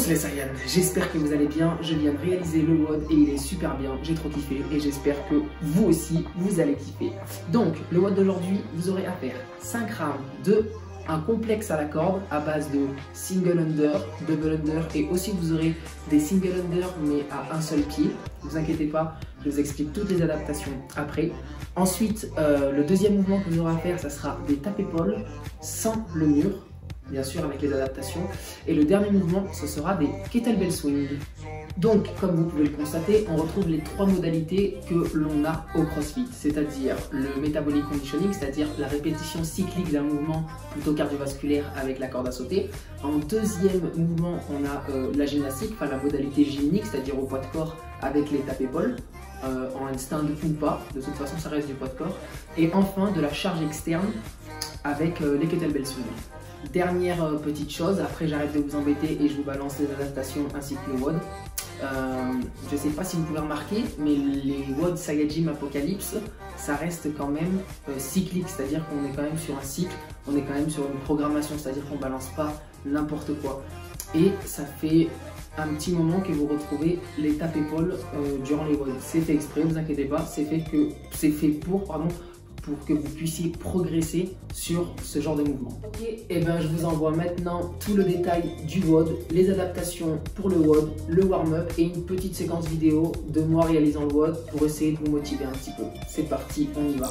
tous les Saiyans, j'espère que vous allez bien. Je viens de réaliser le WOD et il est super bien. J'ai trop kiffé et j'espère que vous aussi, vous allez kiffer. Donc, le WOD d'aujourd'hui, vous aurez à faire 5 rounds de un complexe à la corde à base de single under, double under et aussi vous aurez des single under mais à un seul pied. Ne vous inquiétez pas, je vous explique toutes les adaptations après. Ensuite, le deuxième mouvement que vous aurez à faire, ça sera des tapes-épaules sans le mur, bien sûr avec les adaptations. Et le dernier mouvement, ce sera des kettlebell swing. Donc, comme vous pouvez le constater, on retrouve les 3 modalités que l'on a au CrossFit, c'est-à-dire le metabolic conditioning, c'est-à-dire la répétition cyclique d'un mouvement plutôt cardiovasculaire avec la corde à sauter. En deuxième mouvement, on a la gymnastique, enfin la modalité gymnique, c'est-à-dire au poids de corps avec les tapes-épaules, en handstand ou pas, de toute façon ça reste du poids de corps. Et enfin, de la charge externe avec les kettlebell swing. Dernière petite chose, après j'arrête de vous embêter et je vous balance les adaptations ainsi que le WOD. Je ne sais pas si vous pouvez remarquer, mais les WOD Saiyajin Apocalypse, ça reste quand même cyclique, c'est-à-dire qu'on est quand même sur un cycle, on est quand même sur une programmation, c'est-à-dire qu'on ne balance pas n'importe quoi. Et ça fait un petit moment que vous retrouvez les tapes-épaules durant les WOD. C'est fait exprès, ne vous inquiétez pas, c'est fait pour que vous puissiez progresser sur ce genre de mouvement. Ok, et bien je vous envoie maintenant tout le détail du WOD, les adaptations pour le WOD, le warm-up et une petite séquence vidéo de moi réalisant le WOD pour essayer de vous motiver un petit peu. C'est parti, on y va.